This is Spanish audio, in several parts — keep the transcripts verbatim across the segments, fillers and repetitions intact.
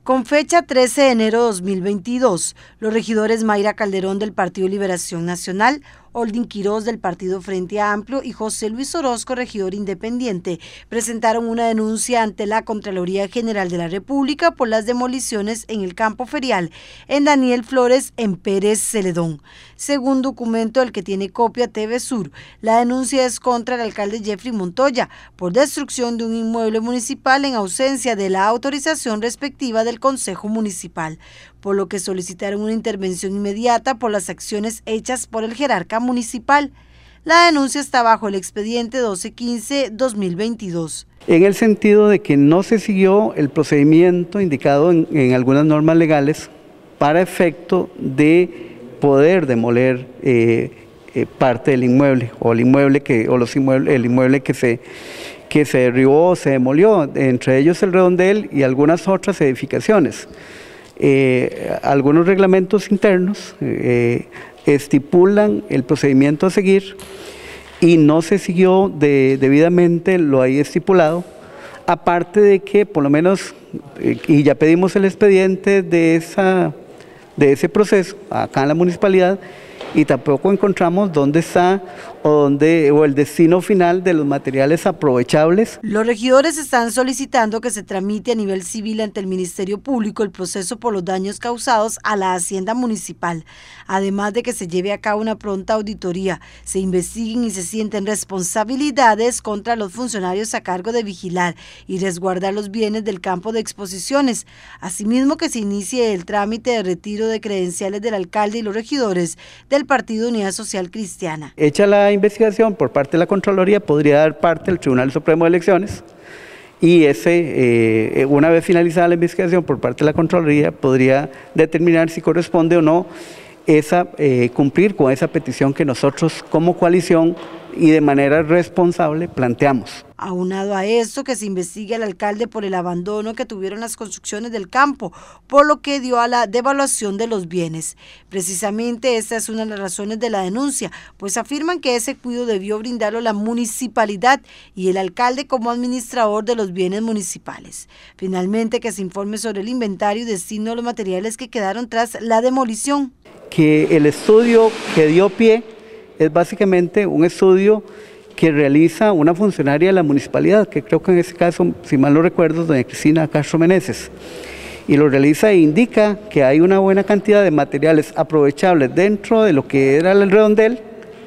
Con fecha trece de enero de dos mil veintidós, los regidores Mayra Calderón del Partido Liberación Nacional, Oldin Quiroz del Partido Frente Amplio y José Luis Orozco, regidor independiente, presentaron una denuncia ante la Contraloría General de la República por las demoliciones en el campo ferial en Daniel Flores en Pérez Celedón. Según documento del que tiene copia T V Sur, la denuncia es contra el alcalde Jeffrey Montoya por destrucción de un inmueble municipal en ausencia de la autorización respectiva del Consejo Municipal, por lo que solicitaron una intervención inmediata por las acciones hechas por el jerarca municipal. La denuncia está bajo el expediente doce quince dos mil veintidós. En el sentido de que no se siguió el procedimiento indicado en, en algunas normas legales para efecto de poder demoler eh, eh, parte del inmueble o el inmueble que o los inmuebles, el inmueble que se que se derribó o se demolió, entre ellos el redondel y algunas otras edificaciones. Eh, algunos reglamentos internos eh, estipulan el procedimiento a seguir y no se siguió de, debidamente lo ahí estipulado, aparte de que por lo menos, eh, y ya pedimos el expediente de, esa, de ese proceso acá en la municipalidad, y tampoco encontramos dónde está o, dónde, o el destino final de los materiales aprovechables. Los regidores están solicitando que se tramite a nivel civil ante el Ministerio Público el proceso por los daños causados a la hacienda municipal, además de que se lleve a cabo una pronta auditoría, se investiguen y se sienten responsabilidades contra los funcionarios a cargo de vigilar y resguardar los bienes del campo de exposiciones, asimismo que se inicie el trámite de retiro de credenciales del alcalde y los regidores del Partido Unidad Social Cristiana. Hecha la investigación por parte de la Contraloría, podría dar parte al Tribunal Supremo de Elecciones y ese, eh, una vez finalizada la investigación por parte de la Contraloría, podría determinar si corresponde o no esa, eh, cumplir con esa petición que nosotros como coalición y de manera responsable planteamos. Aunado a esto, que se investigue al alcalde por el abandono que tuvieron las construcciones del campo, por lo que dio a la devaluación de los bienes. Precisamente esta es una de las razones de la denuncia, pues afirman que ese cuidado debió brindarlo la municipalidad y el alcalde como administrador de los bienes municipales. Finalmente, que se informe sobre el inventario y destino de los materiales que quedaron tras la demolición. Que el estudio que dio pie es básicamente un estudio que realiza una funcionaria de la municipalidad, que creo que en este caso, si mal no recuerdo, doña Cristina Castro Meneses, y lo realiza e indica que hay una buena cantidad de materiales aprovechables dentro de lo que era el redondel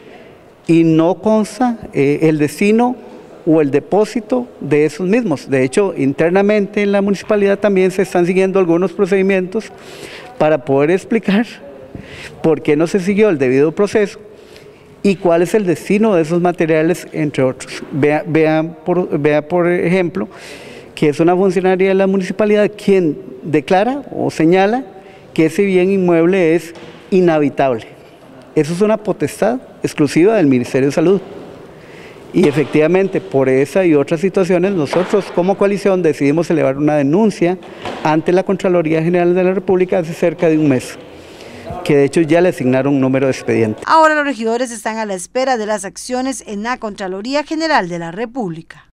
y no consta eh, el destino o el depósito de esos mismos. De hecho, internamente en la municipalidad también se están siguiendo algunos procedimientos para poder explicar por qué no se siguió el debido proceso y cuál es el destino de esos materiales, entre otros. Vea, vea, por, vea por ejemplo, que es una funcionaria de la municipalidad quien declara o señala que ese bien inmueble es inhabitable. Eso es una potestad exclusiva del Ministerio de Salud. Y efectivamente, por esa y otras situaciones, nosotros como coalición decidimos elevar una denuncia ante la Contraloría General de la República hace cerca de un mes, que de hecho ya le asignaron un número de expediente. Ahora los regidores están a la espera de las acciones en la Contraloría General de la República.